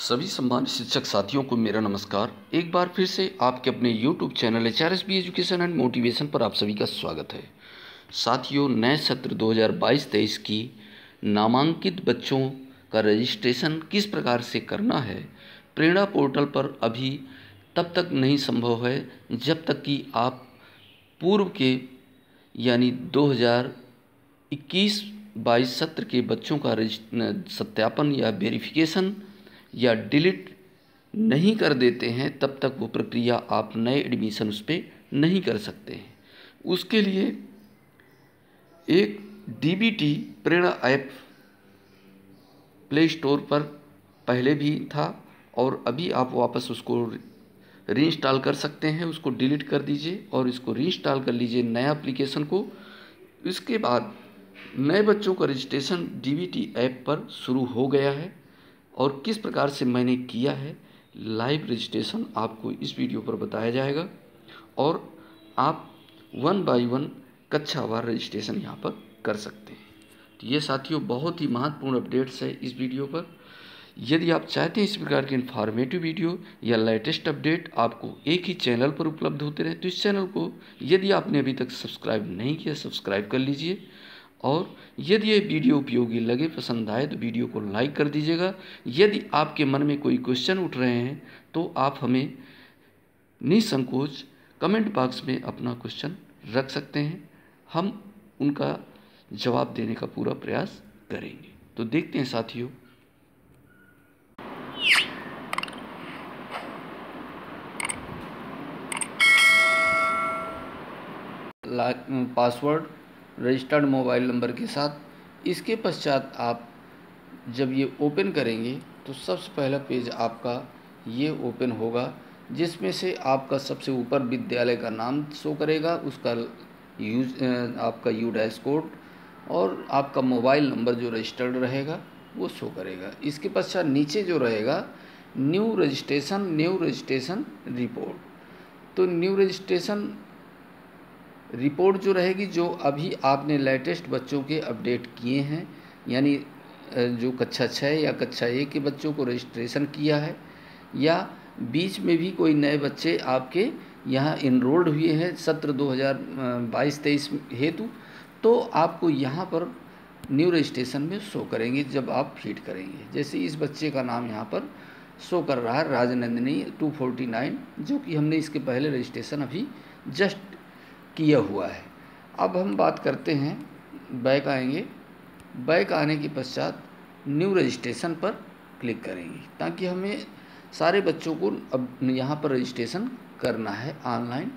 सभी सम्मानित शिक्षक साथियों को मेरा नमस्कार। एक बार फिर से आपके अपने YouTube channel HRSB education and motivation पर आप सभी का स्वागत है। साथियों, नए सत्र 2022-23 की नामांकित बच्चों का रजिस्ट्रेशन किस प्रकार से करना है, प्रेरणा पोर्टल पर अभी तब तक नहीं संभव है जब तक कि आप पूर्व के यानी 2021-22 सत्र के बच्चों का सत्यापन या वेरिफिकेशन या डिलीट नहीं कर देते हैं, तब तक वो प्रक्रिया आप नए एडमिशन उस पर नहीं कर सकते हैं। उसके लिए एक DBT Prerna app play store पर पहले भी था और अभी आप वापस उसको रीइंस्टॉल कर सकते हैं। उसको डिलीट कर दीजिए और इसको रीइंस्टॉल कर लीजिए नया एप्लीकेशन को। इसके बाद नए बच्चों का रजिस्ट्रेशन DBT ऐप पर शुरू हो गया है और किस प्रकार से मैंने किया है लाइव रजिस्ट्रेशन आपको इस वीडियो पर बताया जाएगा और आप 1 बाय 1 कक्षावार रजिस्ट्रेशन यहाँ पर कर सकते हैं। तो ये साथियों बहुत ही महत्वपूर्ण अपडेट्स है इस वीडियो पर। यदि आप चाहते हैं इस प्रकार के इन्फॉर्मेटिव वीडियो या लेटेस्ट अपडेट आपको एक ही चैनल पर उपलब्ध होते रहे, तो इस चैनल को यदि आपने अभी तक सब्सक्राइब नहीं किया सब्सक्राइब कर लीजिए और यदि ये वीडियो उपयोगी लगे, पसंद आए तो वीडियो को लाइक कर दीजिएगा। यदि आपके मन में कोई क्वेश्चन उठ रहे हैं तो आप हमें निसंकोच कमेंट बॉक्स में अपना क्वेश्चन रख सकते हैं, हम उनका जवाब देने का पूरा प्रयास करेंगे। तो देखते हैं साथियों। पासवर्ड रजिस्टर्ड मोबाइल नंबर के साथ। इसके पश्चात आप जब ये ओपन करेंगे तो सबसे पहला पेज आपका ये ओपन होगा, जिसमें से आपका सबसे ऊपर विद्यालय का नाम शो करेगा, उसका आपका U- कोड और आपका मोबाइल नंबर जो रजिस्टर्ड रहेगा वो शो करेगा। इसके पश्चात नीचे जो रहेगा न्यू रजिस्ट्रेशन रिपोर्ट। तो न्यू रजिस्ट्रेशन रिपोर्ट जो रहेगी, जो अभी आपने लेटेस्ट बच्चों के अपडेट किए हैं, यानी जो कक्षा 6 या कक्षा 1 के बच्चों को रजिस्ट्रेशन किया है या बीच में भी कोई नए बच्चे आपके यहाँ इनरोल्ड हुए हैं सत्र 2022-23 हेतु, तो आपको यहाँ पर न्यू रजिस्ट्रेशन में शो करेंगे जब आप फीड करेंगे। जैसे इस बच्चे का नाम यहाँ पर शो कर रहा है राजनंदिनी 249, जो कि हमने इसके पहले रजिस्ट्रेशन अभी जस्ट किया हुआ है। अब हम बात करते हैं, बैक आएंगे। बैक आने के पश्चात न्यू रजिस्ट्रेशन पर क्लिक करेंगे ताकि हमें सारे बच्चों को अब यहाँ पर रजिस्ट्रेशन करना है ऑनलाइन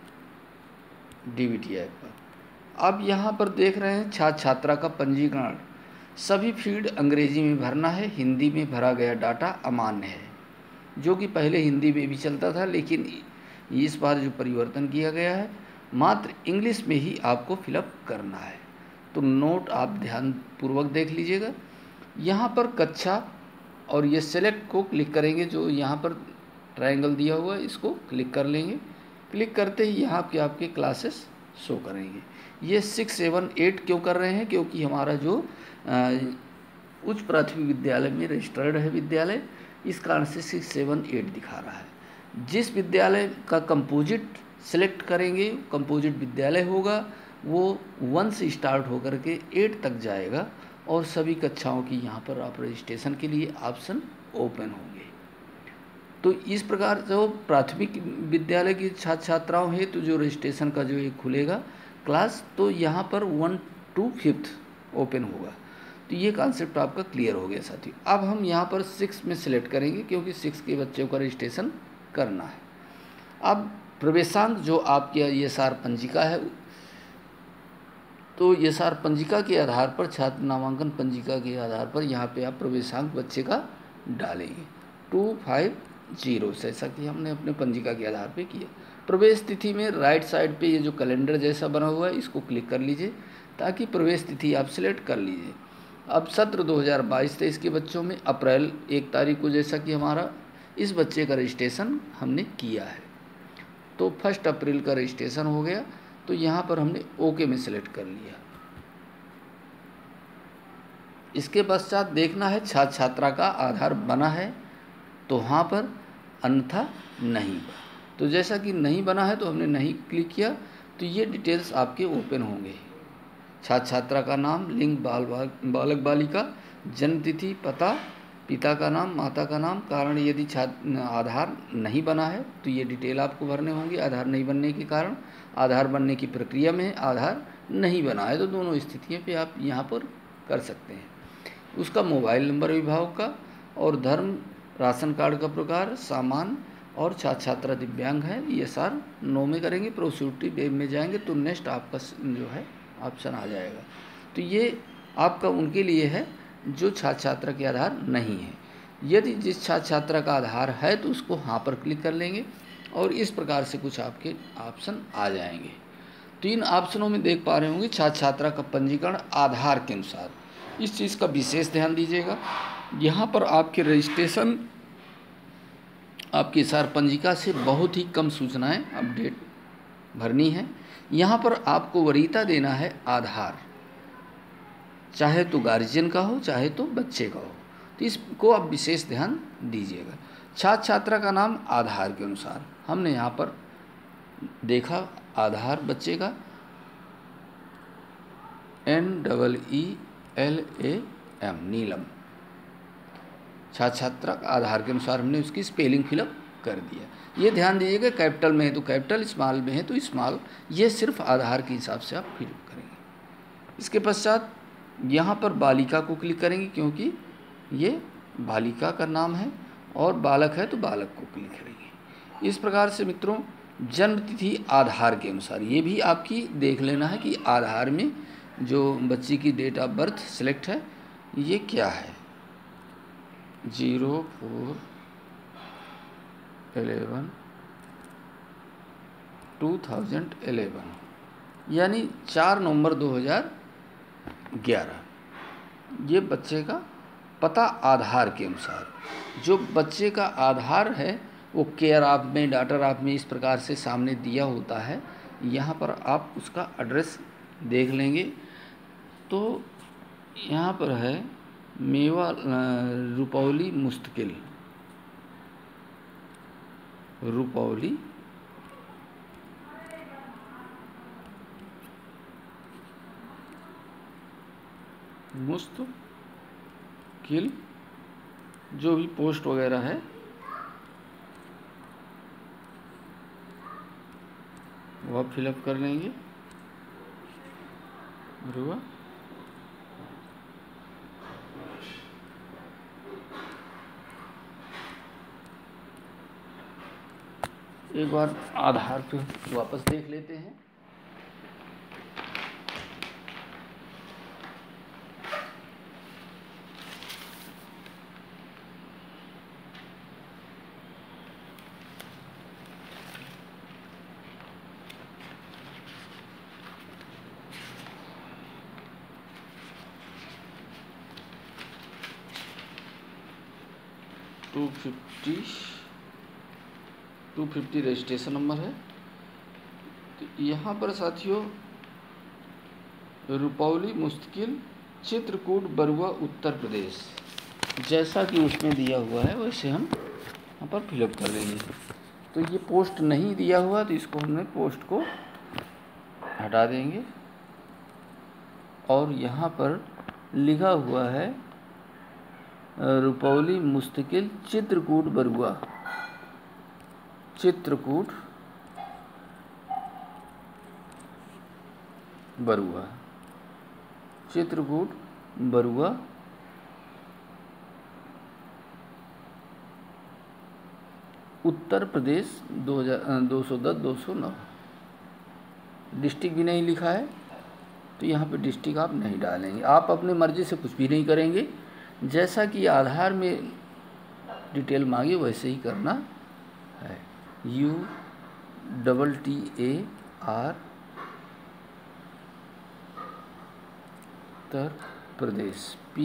DBT ऐप पर। अब यहाँ पर देख रहे हैं छात्र छात्रा का पंजीकरण, सभी फील्ड अंग्रेजी में भरना है, हिंदी में भरा गया डाटा अमान्य है, जो कि पहले हिंदी में भी चलता था, लेकिन इस बार जो परिवर्तन किया गया है मात्र इंग्लिश में ही आपको फिलअप करना है। तो नोट आप ध्यानपूर्वक देख लीजिएगा। यहाँ पर कक्षा और ये सेलेक्ट को क्लिक करेंगे, जो यहाँ पर ट्रायंगल दिया हुआ है इसको क्लिक कर लेंगे। क्लिक करते ही यहाँ के आपके क्लासेस शो करेंगे। ये 6, 7, 8 क्यों कर रहे हैं? क्योंकि हमारा जो उच्च प्राथमिक विद्यालय में रजिस्टर्ड है विद्यालय, इस कारण से 6, 7, 8 दिखा रहा है। जिस विद्यालय का कंपोजिट सेलेक्ट करेंगे, कंपोजिट विद्यालय होगा, वो 1 से स्टार्ट होकर के 8 तक जाएगा और सभी कक्षाओं की यहाँ पर आप रजिस्ट्रेशन के लिए ऑप्शन ओपन होंगे। तो इस प्रकार जो प्राथमिक विद्यालय की छात्र छात्राओं है तो जो रजिस्ट्रेशन का जो एक खुलेगा क्लास, तो यहाँ पर 1 to 5 ओपन होगा। तो ये कॉन्सेप्ट आपका क्लियर हो गया साथियों। अब हम यहाँ पर 6 में सिलेक्ट करेंगे क्योंकि 6 के बच्चों का रजिस्ट्रेशन करना है। अब प्रवेशांक जो आपकी ESR पंजिका है, तो ESR पंजिका के आधार पर, छात्र नामांकन पंजिका के आधार पर यहाँ पे आप प्रवेशांक बच्चे का डालेंगे 250, जैसा कि हमने अपने पंजिका के आधार पे किया। प्रवेश तिथि में राइट साइड पे ये जो कैलेंडर जैसा बना हुआ है इसको क्लिक कर लीजिए ताकि प्रवेश तिथि आप सिलेक्ट कर लीजिए। अब सत्र 2022-23 के बच्चों में अप्रैल 1 तारीख को, जैसा कि हमारा इस बच्चे का रजिस्ट्रेशन हमने किया है, तो 1 अप्रैल का रजिस्ट्रेशन हो गया। तो यहाँ पर हमने ओके में सिलेक्ट कर लिया। इसके पश्चात देखना है छात्र छात्रा का आधार बना है तो वहाँ पर, अन्यथा नहीं। तो जैसा कि नहीं बना है तो हमने नहीं क्लिक किया, तो ये डिटेल्स आपके ओपन होंगे। छात्र छात्रा का नाम, लिंग बालक बालिका, जन्म तिथि, पता, पिता का नाम, माता का नाम, कारण यदि आधार नहीं बना है तो ये डिटेल आपको भरने होंगे। आधार नहीं बनने के कारण, आधार बनने की प्रक्रिया में आधार नहीं बना है, तो दोनों स्थितियों पे आप यहाँ पर कर सकते हैं। उसका मोबाइल नंबर अभिभावक का, और धर्म, राशन कार्ड का प्रकार, सामान, और छात्र छात्रा दिव्यांग है, ये सार 9 में करेंगे। प्रोसीक्यूटिव में जाएंगे तो नेक्स्ट आपका जो है ऑप्शन आ जाएगा। तो ये आपका उनके लिए है जो छात्र छात्रा के आधार नहीं है। यदि जिस छात्र छात्रा का आधार है तो उसको हाँ पर क्लिक कर लेंगे, और इस प्रकार से कुछ आपके ऑप्शन आ जाएंगे। तो इन ऑप्शनों में देख पा रहे होंगे छात्र छात्रा का पंजीकरण आधार के अनुसार, इस चीज़ का विशेष ध्यान दीजिएगा। यहाँ पर आपके रजिस्ट्रेशन, आपकी सार पंजिका से बहुत ही कम सूचनाएं अपडेट भरनी है। यहाँ पर आपको वरीयता देना है आधार, चाहे तो गार्जियन का हो चाहे तो बच्चे का हो, तो इसको आप विशेष ध्यान दीजिएगा। छात्र छात्रा का नाम आधार के अनुसार, हमने यहाँ पर देखा आधार बच्चे का NEELAM, नीलम। छात्र छात्रा का आधार के अनुसार हमने उसकी स्पेलिंग फिलअप कर दिया। ये ध्यान दीजिएगा, कैपिटल में है तो कैपिटल, स्मॉल में है तो स्मॉल, ये सिर्फ आधार के हिसाब से आप फिलअप करेंगे। इसके पश्चात यहाँ पर बालिका को क्लिक करेंगे, क्योंकि ये बालिका का नाम है, और बालक है तो बालक को क्लिक करेंगे। इस प्रकार से मित्रों, जन्म तिथि आधार के अनुसार, ये भी आपकी देख लेना है कि आधार में जो बच्ची की डेट ऑफ बर्थ सिलेक्ट है ये क्या है, 04/11/2011, यानी 4 नवंबर 2011। ये बच्चे का पता आधार के अनुसार, जो बच्चे का आधार है वो केयर ऑफ में, डाटर ऑफ में इस प्रकार से सामने दिया होता है। यहाँ पर आप उसका एड्रेस देख लेंगे। तो यहाँ पर है मेवा रुपौली मुस्तकिल, रुपौली मुस्तकिल, जो भी पोस्ट वगैरह है वो आप फिलअप कर लेंगे। बराबर, एक बार आधार पे वापस देख लेते हैं। टू फिफ्टी रजिस्ट्रेशन नंबर है। तो यहाँ पर साथियों रुपौली मुस्तकिल, चित्रकूट, बरुआ, उत्तर प्रदेश, जैसा कि उसमें दिया हुआ है वैसे हम यहाँ पर फिलअप कर देंगे। तो ये पोस्ट नहीं दिया हुआ तो इसको हमने पोस्ट को हटा देंगे, और यहाँ पर लिखा हुआ है रुपौली मुस्तकिल, चित्रकूट, बरुआ, चित्रकूट बरुआ, चित्रकूट बरुआ, उत्तर प्रदेश 210-209। डिस्ट्रिक्ट भी नहीं लिखा है तो यहाँ पे डिस्ट्रिक्ट आप नहीं डालेंगे। आप अपने मर्जी से कुछ भी नहीं करेंगे, जैसा कि आधार में डिटेल मांगे वैसे ही करना है। UTTAR उत्तर प्रदेश,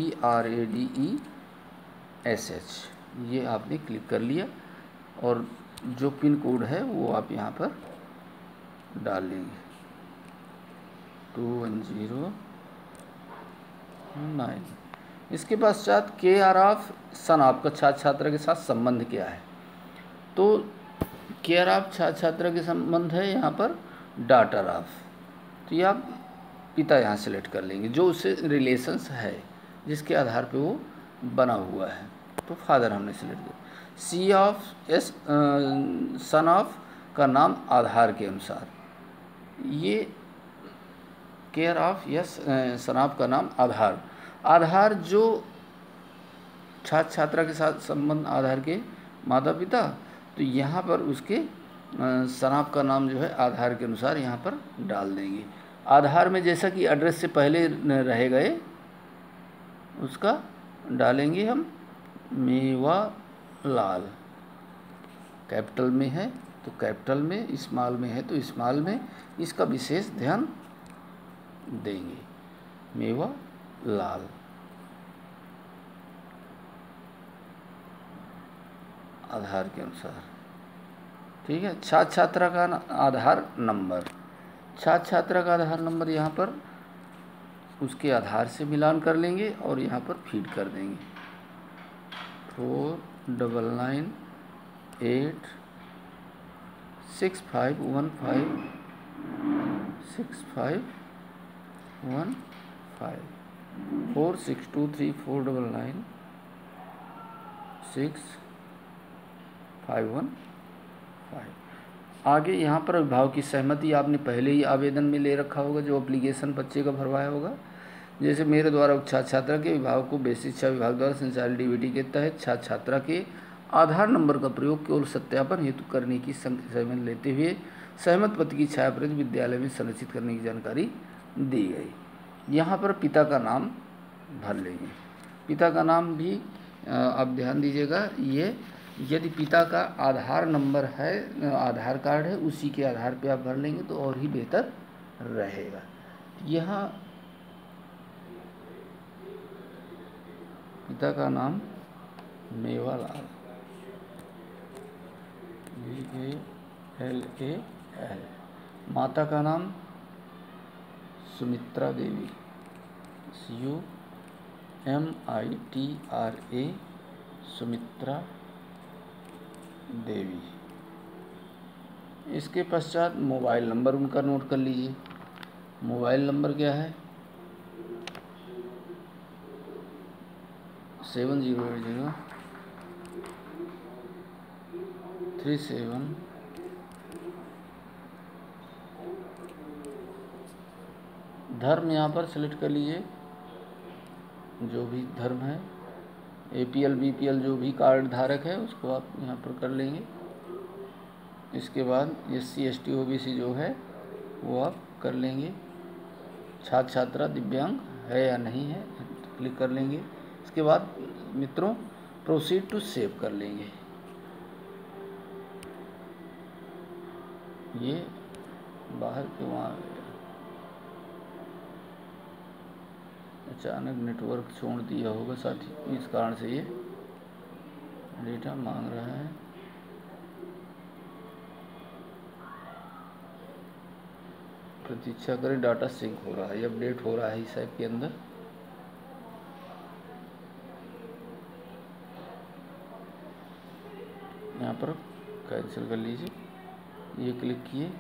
PRADESH, ये आपने क्लिक कर लिया, और जो पिन कोड है वो आप यहाँ पर डाल लेंगे, 21009। इसके पश्चात के आर ऑफ सन ऑफ का छात्र छात्रा के साथ संबंध क्या है, तो के आर ऑफ छात्र छात्रा के संबंध है यहाँ पर डॉटर ऑफ, तो ये आप पिता यहाँ सेलेक्ट कर लेंगे जो उससे रिलेशंस है जिसके आधार पे वो बना हुआ है, तो फादर हमने सेलेक्ट किया। C of S son of का नाम आधार के अनुसार, ये care of S son of का नाम आधार, आधार जो छात्र छात्रा के साथ संबंध आधार के माता पिता, तो यहाँ पर उसके सन ऑफ का नाम जो है आधार के अनुसार यहाँ पर डाल देंगे। आधार में जैसा कि एड्रेस से पहले रह गए उसका डालेंगे हम मेवालाल, कैपिटल में है तो कैपिटल में, स्मॉल में है तो स्मॉल में, इसका विशेष ध्यान देंगे, मेवालाल। आधार के अनुसार, ठीक है। छात्र छात्रा का आधार नंबर, छात्र छात्रा का आधार नंबर यहाँ पर उसके आधार से मिलान कर लेंगे और यहाँ पर फीड कर देंगे 499865156515 4623496515। आगे यहाँ पर अभिभावक की सहमति आपने पहले ही आवेदन में ले रखा होगा, जो एप्लीकेशन बच्चे का भरवाया होगा। जैसे मेरे द्वारा छात्र छात्रा के अभिभावक को बेसिक शिक्षा विभाग द्वारा संचालित डीबीटी के तहत छात्र छात्रा के आधार नंबर का प्रयोग केवल सत्यापन हेतु करने की सहमति लेते हुए सहमत पत्र की छायाप्रति विद्यालय में संरक्षित करने की जानकारी दी गई। यहाँ पर पिता का नाम भर लेंगे, पिता का नाम भी आप ध्यान दीजिएगा, ये यदि पिता का आधार नंबर है, आधार कार्ड है, उसी के आधार पे आप भर लेंगे तो और ही बेहतर रहेगा। यहाँ पिता का नाम मेवालाल, VALAL, माता का नाम सुमित्रा देवी, SUMITRA, सुमित्रा देवी। इसके पश्चात मोबाइल नंबर उनका नोट कर लीजिए। मोबाइल नंबर क्या है 708037। धर्म यहाँ पर सेलेक्ट कर लीजिए, जो भी धर्म है, APL BPL जो भी कार्ड धारक है उसको आप यहाँ पर कर लेंगे। इसके बाद SC ST OBC जो है वो आप कर लेंगे। छात्र छात्रा दिव्यांग है या नहीं है तो क्लिक कर लेंगे। इसके बाद मित्रों प्रोसीड टू सेव कर लेंगे। ये बाहर के वहाँ अचानक नेटवर्क छोड़ दिया होगा साथी, इस कारण से ये डेटा मांग रहा है। प्रतीक्षा करें, डाटा सिंक हो रहा है, अपडेट हो रहा है इस ऐप के अंदर। यहाँ पर कैंसिल कर लीजिए, ये क्लिक किए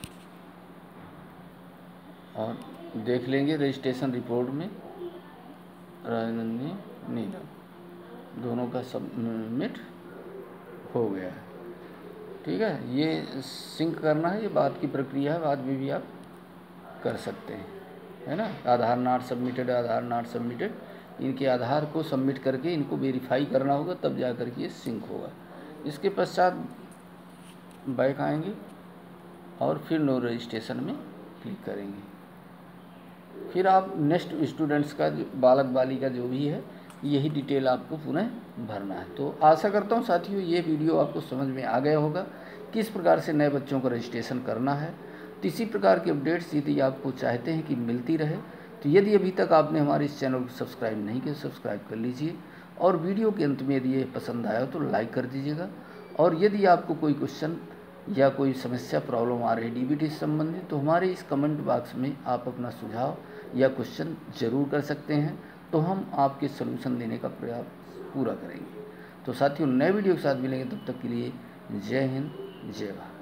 और देख लेंगे रजिस्ट्रेशन रिपोर्ट में राजनंदिनी नीलम दोनों का सबमिट हो गया है। ठीक है, ये सिंक करना है, ये बाद की प्रक्रिया है, बाद में भी आप कर सकते हैं, है ना। Aadhaar not submitted, Aadhaar not submitted, इनके आधार को सबमिट करके इनको वेरीफाई करना होगा, तब जा कर के ये सिंक होगा। इसके पश्चात बैक आएंगे और फिर नो रजिस्ट्रेशन में क्लिक करेंगे। फिर आप नेक्स्ट स्टूडेंट्स का जो बालक बालिका जो भी है, यही डिटेल आपको पुनः भरना है। तो आशा करता हूँ साथियों ये वीडियो आपको समझ में आ गया होगा किस प्रकार से नए बच्चों का रजिस्ट्रेशन करना है। तो इसी प्रकार की अपडेट्स यदि आपको चाहते हैं कि मिलती रहे, तो यदि अभी तक आपने हमारे इस चैनल को सब्सक्राइब नहीं किया, सब्सक्राइब कर लीजिए। और वीडियो के अंत में यदि ये पसंद आया तो लाइक कर दीजिएगा। और यदि आपको कोई क्वेश्चन या कोई समस्या प्रॉब्लम आ रही है डीबीटी से संबंधित, तो हमारे इस कमेंट बॉक्स में आप अपना सुझाव या क्वेश्चन ज़रूर कर सकते हैं। तो हम आपके सलूशन देने का प्रयास पूरा करेंगे। तो साथियों, नए वीडियो के साथ मिलेंगे, तब तक के लिए जय हिंद, जय भारत।